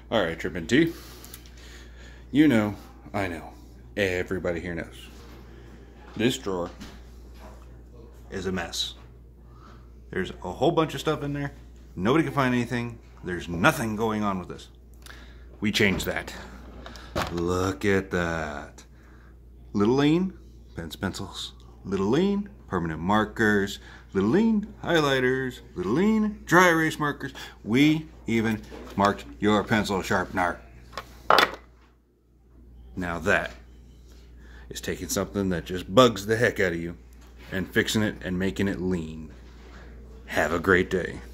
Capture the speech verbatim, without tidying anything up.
All right, Trippin' T. You know, I know, everybody here knows. This drawer is a mess. There's a whole bunch of stuff in there. Nobody can find anything. There's nothing going on with this. We changed that. Look at that. Little lean, pens, pencils. Little lean, permanent markers. Little lean, highlighters. Little lean, dry erase markers. We even marked your pencil sharpener. Now that is taking something that just bugs the heck out of you and fixing it and making it lean. Have a great day.